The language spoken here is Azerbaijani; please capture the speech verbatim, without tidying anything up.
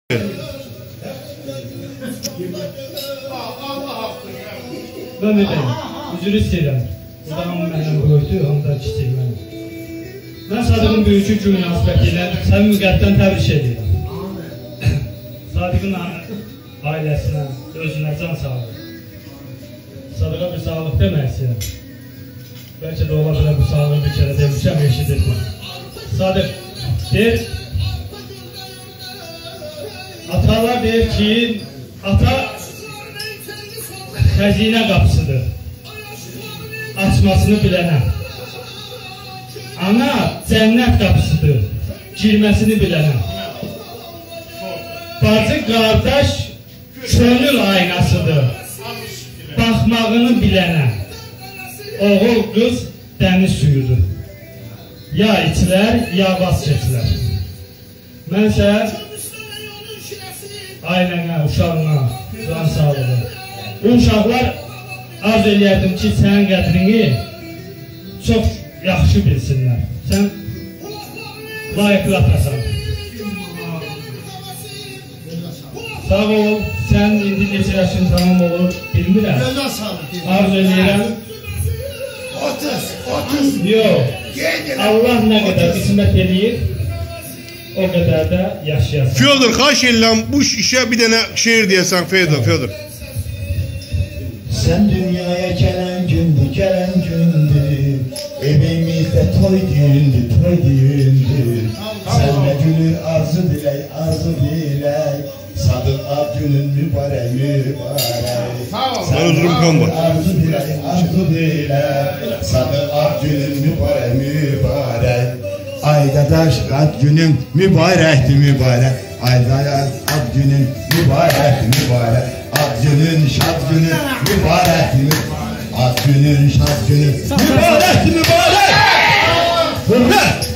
Ben bileyim, üzülü istəyirəm. Burada hamı məndən böyükdür, hamı da kiçik mənim. Mən Sadıqın böyükü gün münasibəti ilə səni müqəddəm təbrik edirəm. Sadıqın ailəsinə, özünə can sağlıq. Sadıqa bir sağlıq demək istəyirəm. Bəlkə də ola bilər bu sağlığı bir kərə demişəm, eşidirdim. Sadıq deyir, atalar deyir ki, ata xəzinə qapısıdır, açmasını bilənə. Ana cənnət qapısıdır, girməsini bilənə. Bacı qardaş könül aynasıdır, baxmağını bilənə. Oğul qız dəniz suyudur, ya içilər, ya vaz keçilər. Mənsə ailənə, uşağına can sağlığı. Bu uşaqlar arz eləyərdim ki, sənin qədrini çox yaxşı bilsinlər. Sən layiqli atasan. Sağ ol, sən indi neçə yaşın tamam olur bilmirəm. Arz eləyirəm. otuz, otuz. Yox, Allah nə qədər qismət eləyir, o qədər də yaşayasın. Fyodor, xahiş edirəm bu işə bir dənə şeir deyəsən, Fyodor, Fyodor. Sen dünyaya gelen gündü, gelen gündü. Evimizde toy düğündü, toy düğündü. Senle gülür arzu dilek, arzu dilek. Sadık ad günün mübarek, mübarek. Senle arzu dilek, arzu dilek. Sadık ad günün mübarek, mübarek. Aydadaş ad günün mübarekti, mübarek. Aydadaş ad günün mübarekti, mübarek. Ad günün, şad günün, mübarek mübarek. Ad günün, şad günün, mübarek mübarek.